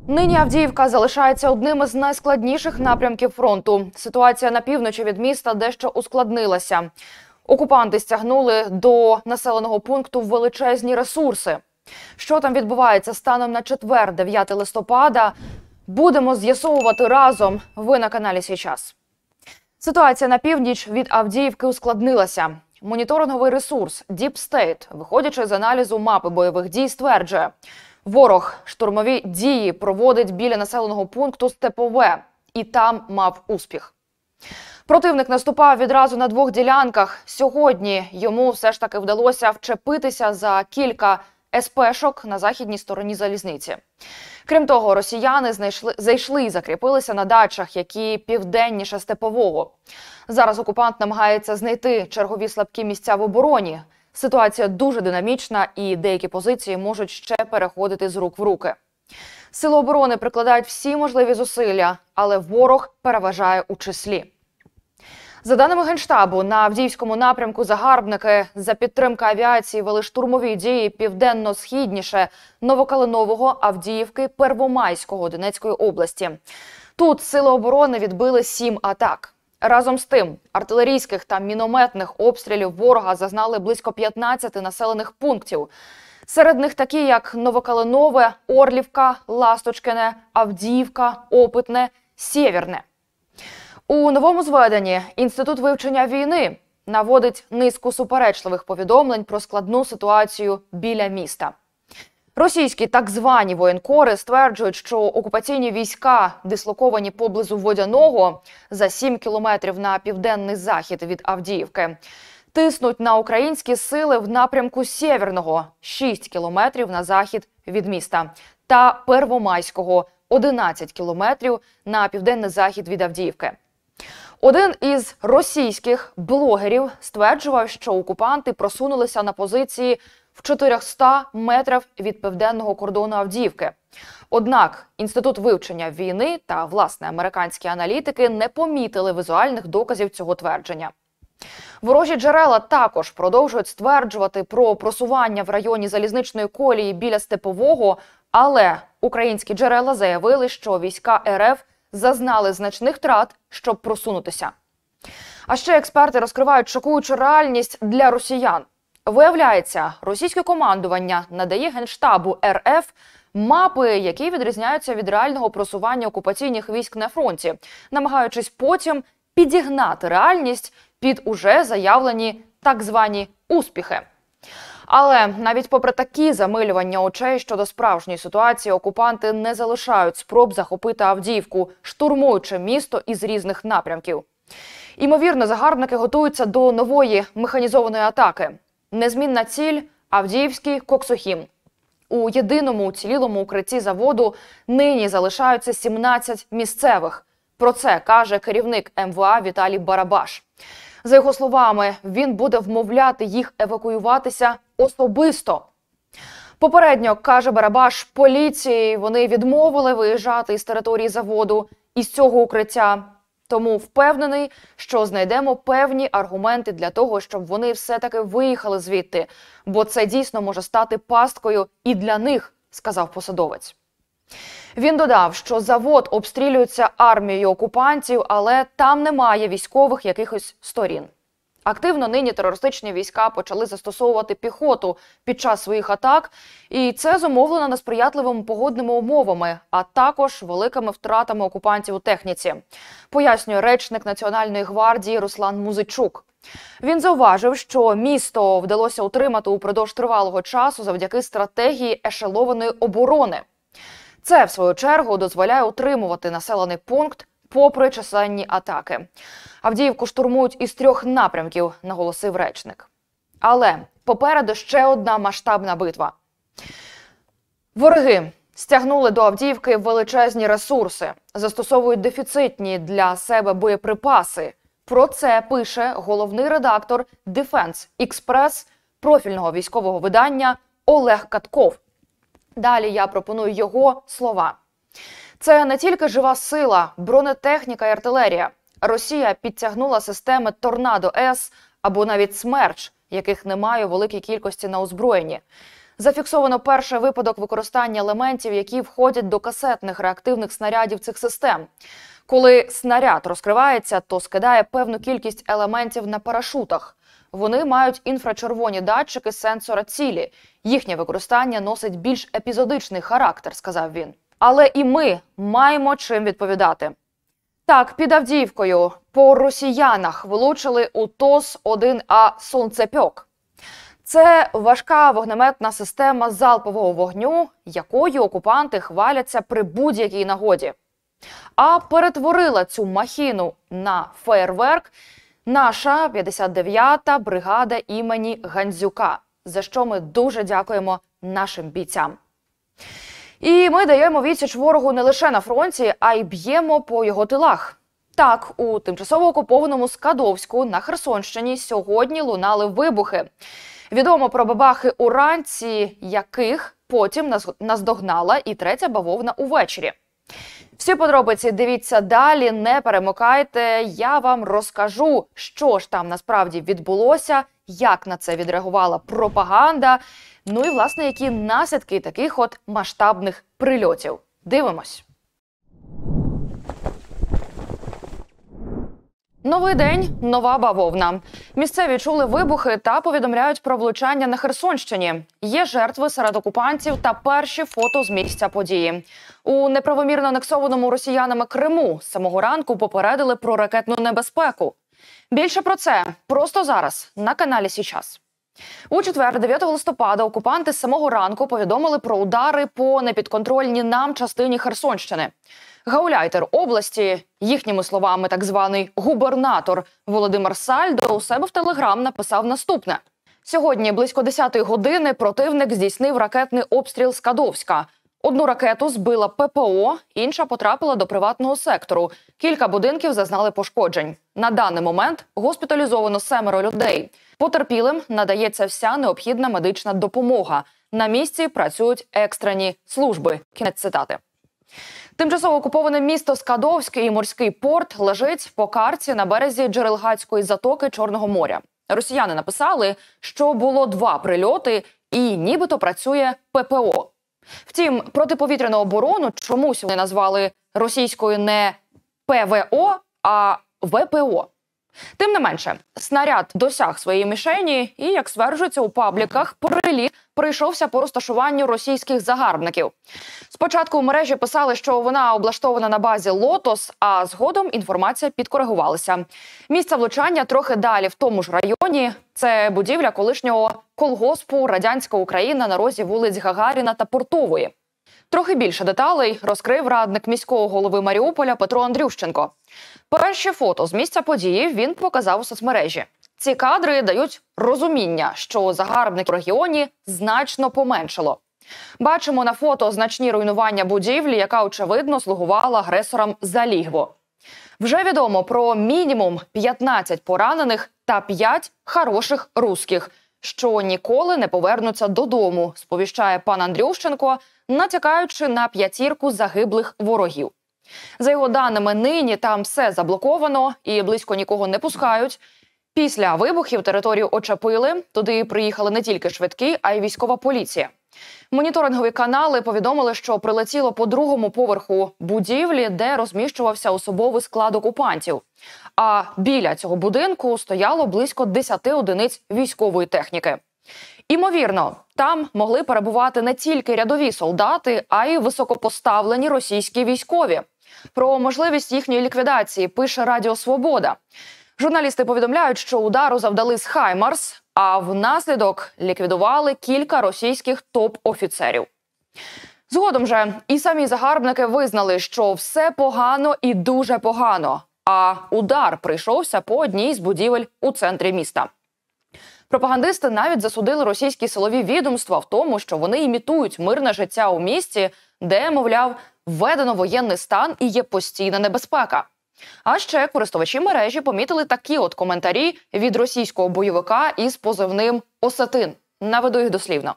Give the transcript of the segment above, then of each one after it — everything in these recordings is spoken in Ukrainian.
Нині Авдіївка залишається одним із найскладніших напрямків фронту. Ситуація на півночі від міста дещо ускладнилася. Окупанти стягнули до населеного пункту величезні ресурси. Що там відбувається станом на четвер, 9 листопада, будемо з'ясовувати разом. Ви на каналі «Свій час». Ситуація на північ від Авдіївки ускладнилася. Моніторинговий ресурс Deep State, виходячи з аналізу мапи бойових дій, стверджує, ворог штурмові дії проводить біля населеного пункту Степове і там мав успіх. Противник наступав відразу на двох ділянках. Сьогодні йому все ж таки вдалося вчепитися за кілька СП-шок на західній стороні залізниці. Крім того, росіяни зайшли і закріпилися на дачах, які південніше Степового. Зараз окупант намагається знайти чергові слабкі місця в обороні. Ситуація дуже динамічна і деякі позиції можуть ще переходити з рук в руки. Сили оборони прикладають всі можливі зусилля, але ворог переважає у числі. За даними Генштабу, на Авдіївському напрямку загарбники за підтримки авіації вели штурмові дії південно-східніше Новокалинового, Авдіївки, Первомайського Донецької області. Тут сили оборони відбили 7 атак. Разом з тим, артилерійських та мінометних обстрілів ворога зазнали близько 15 населених пунктів. Серед них такі, як Новокалинове, Орлівка, Ласточкине, Авдіївка, Опитне, Сєвєрне. У новому зведенні Інститут вивчення війни наводить низку суперечливих повідомлень про складну ситуацію біля міста. Російські так звані воєнкори стверджують, що окупаційні війська, дислоковані поблизу Водяного, за 7 кілометрів на південний захід від Авдіївки, тиснуть на українські сили в напрямку Сєвєрного, 6 кілометрів на захід від міста, та Первомайського, 11 кілометрів на південний захід від Авдіївки. Один із російських блогерів стверджував, що окупанти просунулися на позиції в 400 метрів від південного кордону Авдіївки. Однак Інститут вивчення війни та, власне, американські аналітики не помітили візуальних доказів цього твердження. Ворожі джерела також продовжують стверджувати про просування в районі залізничної колії біля Степового, але українські джерела заявили, що війська РФ зазнали значних втрат, щоб просунутися. А ще експерти розкривають шокуючу реальність для росіян. Виявляється, російське командування надає Генштабу РФ мапи, які відрізняються від реального просування окупаційних військ на фронті, намагаючись потім підігнати реальність під уже заявлені так звані успіхи. Але навіть попри такі замилювання очей щодо справжньої ситуації, окупанти не залишають спроб захопити Авдіївку, штурмуючи місто із різних напрямків. Імовірно, загарбники готуються до нової механізованої атаки. Незмінна ціль – Авдіївський коксохім. У єдиному уцілілому укритті заводу нині залишаються 17 місцевих. Про це каже керівник МВА Віталій Барабаш. За його словами, він буде вмовляти їх евакуюватися особисто. Попередньо, каже Барабаш, поліції вони відмовили виїжджати із території заводу, із цього укриття. Тому впевнений, що знайдемо певні аргументи для того, щоб вони все-таки виїхали звідти. Бо це дійсно може стати пасткою і для них, сказав посадовець. Він додав, що завод обстрілюється армією окупантів, але там немає військових якихось сторін. Активно нині терористичні війська почали застосовувати піхоту під час своїх атак, і це зумовлено несприятливими погодними умовами, а також великими втратами окупантів у техніці, пояснює речник Національної гвардії Руслан Музичук. Він зауважив, що місто вдалося утримати упродовж тривалого часу завдяки стратегії ешелованої оборони. Це, в свою чергу, дозволяє утримувати населений пункт попри численні атаки. Авдіївку штурмують із 3 напрямків, наголосив речник. Але попереду ще одна масштабна битва. Вороги стягнули до Авдіївки величезні ресурси, застосовують дефіцитні для себе боєприпаси. Про це пише головний редактор Defense Express профільного військового видання Олег Катков. Далі я пропоную його слова. Це не тільки жива сила, бронетехніка і артилерія. Росія підтягнула системи «Торнадо-С» або навіть «Смерч», яких немає у великій кількості на озброєнні. Зафіксовано перший випадок використання елементів, які входять до касетних реактивних снарядів цих систем. Коли снаряд розкривається, то скидає певну кількість елементів на парашутах. Вони мають інфрачервоні датчики сенсора цілі. Їхнє використання носить більш епізодичний характер, сказав він. Але і ми маємо чим відповідати. Так, під Авдіївкою по росіянах влучили у ТОС-1А «Сонцепьок». Це важка вогнеметна система залпового вогню, якою окупанти хваляться при будь-якій нагоді. А перетворила цю махіну на феєрверк наша 59-та бригада імені Гандзюка, за що ми дуже дякуємо нашим бійцям. І ми даємо відсіч ворогу не лише на фронті, а й б'ємо по його тилах. Так, у тимчасово окупованому Скадовську на Херсонщині сьогодні лунали вибухи. Відомо про бабахи уранці, яких потім наздогнала і третя бавовна увечері. Всі подробиці дивіться далі, не перемикайте. Я вам розкажу, що ж там насправді відбулося, як на це відреагувала пропаганда, ну і, власне, які наслідки таких от масштабних прильотів. Дивимось. Новий день – нова бавовна. Місцеві чули вибухи та повідомляють про влучання на Херсонщині. Є жертви серед окупантів та перші фото з місця події. У неправомірно анексованому росіянами Криму з самого ранку попередили про ракетну небезпеку. Більше про це просто зараз на каналі «Січас». У четвер, 9 листопада, окупанти з самого ранку повідомили про удари по непідконтрольній нам частині Херсонщини. Гауляйтер області, їхніми словами так званий губернатор Володимир Сальдо, у себе в Телеграм написав наступне. Сьогодні близько 10-ї години противник здійснив ракетний обстріл Скадовська. Одну ракету збила ППО, інша потрапила до приватного сектору. Кілька будинків зазнали пошкоджень. На даний момент госпіталізовано 7 людей. Потерпілим надається вся необхідна медична допомога. На місці працюють екстрені служби. Кінець цитати. Тимчасово окуповане місто Скадовське і морський порт лежить по карті на березі Джерелгацької затоки Чорного моря. Росіяни написали, що було 2 прильоти і нібито працює ППО. Втім, протиповітряну оборону чомусь вони назвали російською не ПВО, а ВПО. Тим не менше, снаряд досяг своєї мішені і, як стверджується у пабліках, приліт прийшовся по розташуванню російських загарбників. Спочатку у мережі писали, що вона облаштована на базі «Лотос», а згодом інформація підкоригувалася. Місце влучання трохи далі в тому ж районі. Це будівля колишнього колгоспу «Радянська Україна» на розі вулиць Гагаріна та Портової. Трохи більше деталей розкрив радник міського голови Маріуполя Петро Андрющенко. Перші фото з місця події він показав у соцмережі. Ці кадри дають розуміння, що загарбників у регіоні значно поменшало. Бачимо на фото значні руйнування будівлі, яка, очевидно, слугувала агресорам за лігво. Вже відомо про мінімум 15 поранених та 5 хороших русських, що ніколи не повернуться додому, сповіщає пан Андрющенко, натякаючи на 5 загиблих ворогів. За його даними, нині там все заблоковано і близько нікого не пускають. Після вибухів територію очепили, туди приїхали не тільки швидкі, а й військова поліція. Моніторингові канали повідомили, що прилетіло по 2-му поверху будівлі, де розміщувався особовий склад окупантів. А біля цього будинку стояло близько 10 одиниць військової техніки. Імовірно, там могли перебувати не тільки рядові солдати, а й високопоставлені російські військові. Про можливість їхньої ліквідації пише Радіо Свобода. Журналісти повідомляють, що удару завдали з «Хаймарс», а внаслідок ліквідували кілька російських топ-офіцерів. Згодом же і самі загарбники визнали, що все погано і дуже погано, а удар прийшовся по одній з будівель у центрі міста. Пропагандисти навіть засудили російські силові відомства в тому, що вони імітують мирне життя у місті, де, мовляв, введено воєнний стан і є постійна небезпека. А ще користувачі мережі помітили такі от коментарі від російського бойовика із позивним «Осетин». Наведу їх дослівно.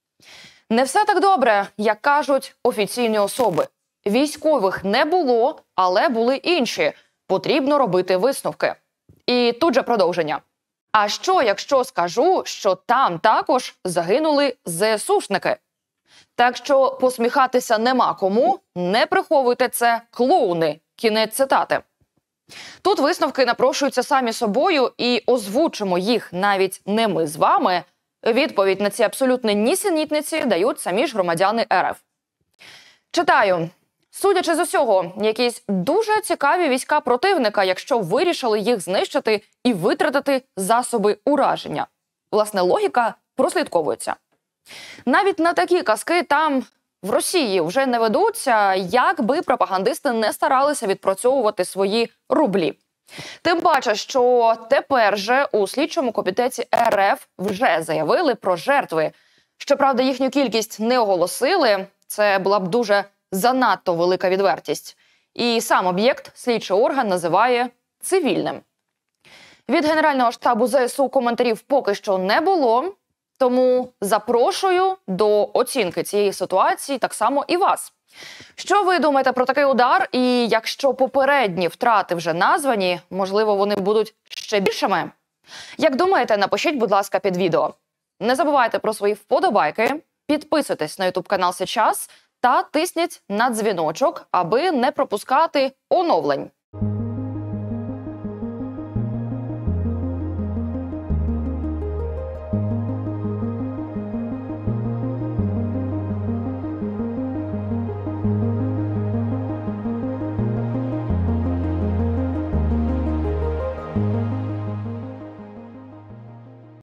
«Не все так добре, як кажуть офіційні особи. Військових не було, але були інші. Потрібно робити висновки». І тут же продовження. А що, якщо скажу, що там також загинули ЗСУшники? Так що посміхатися нема кому, не приховуйте це, клоуни. Кінець цитати. Тут висновки напрошуються самі собою і озвучимо їх навіть не ми з вами. Відповідь на ці абсолютні нісенітниці дають самі ж громадяни РФ. Читаю. Судячи з усього, якісь дуже цікаві війська противника, якщо вирішили їх знищити і витратити засоби ураження. Власне, логіка прослідковується. Навіть на такі казки там в Росії вже не ведуться, як би пропагандисти не старалися відпрацьовувати свої рублі. Тим паче, що тепер же у слідчому комітеті РФ вже заявили про жертви. Щоправда, їхню кількість не оголосили, це була б дуже занадто велика відвертість. І сам об'єкт слідчий орган називає цивільним. Від Генерального штабу ЗСУ коментарів поки що не було, тому запрошую до оцінки цієї ситуації так само і вас. Що ви думаєте про такий удар? І якщо попередні втрати вже названі, можливо, вони будуть ще більшими? Як думаєте, напишіть, будь ласка, під відео. Не забувайте про свої вподобайки, підписуйтесь на YouTube канал «Сейчас» та тисніть на дзвіночок, аби не пропускати оновлень.